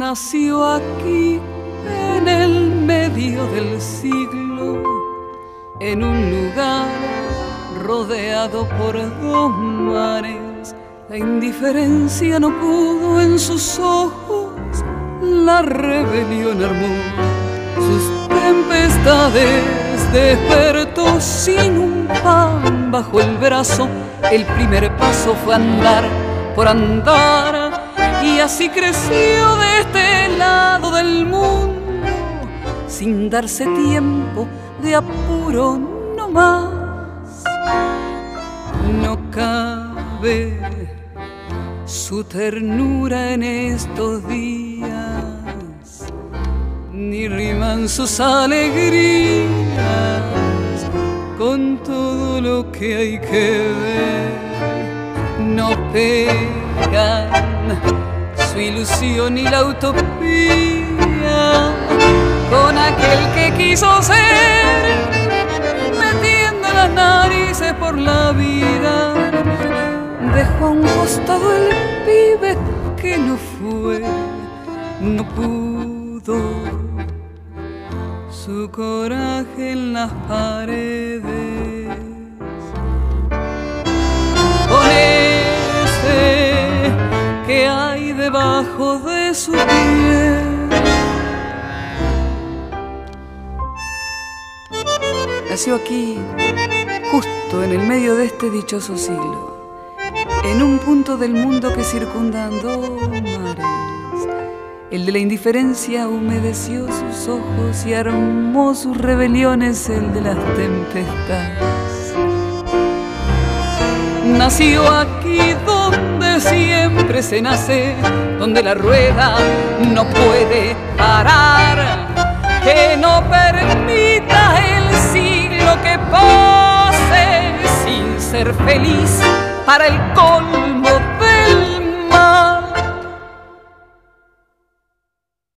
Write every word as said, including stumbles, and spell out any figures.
nació aquí en el medio del siglo, en un lugar rodeado por dos mares. La indiferencia no pudo en sus ojos, la rebelión armó sus tempestades, despertó sin un pan bajo el brazo. El primer paso fue andar por andar, y así creció de este lado del mundo, sin darse tiempo de apuro no más. No cabe su ternura en estos días, ni riman sus alegrías con todo lo que hay que ver. No pegan su ilusión y la utopía con aquel que quiso ser, metiendo las narices por la vida. Dejó a un costado el pibe que no fue, no pudo, su coraje en las paredes. Con ese que hay debajo de su piel. Nació aquí, justo en el medio de este dichoso siglo, en un punto del mundo que circundan dos mares. El de la indiferencia humedeció sus ojos y armó sus rebeliones, el de las tempestades. Nació aquí donde siempre se nace, donde la rueda no puede parar, que no permita el siglo que pase sin ser feliz para el colmo